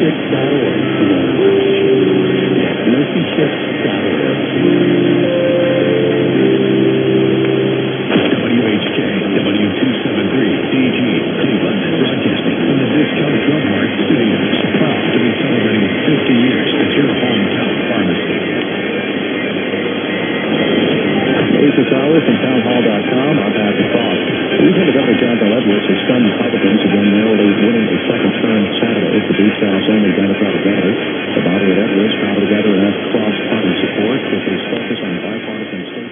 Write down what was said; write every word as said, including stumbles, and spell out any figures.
ships dot org for more information. That's mercy ships dot org. W H K W two seventy-three D G Cleveland, broadcasting from the Discount Drug Mart Studios. Proud to be celebrating fifty years at your hometown pharmacy. This hour from town hall dot com. I'm Patrick Fox. Lieutenant Governor John Edwards has stunned Republicans again narrowly winning the second term Saturday for the South's only Democratic governor. The body of Edwards cobbled together enough cross-party support with his focus on bipartisan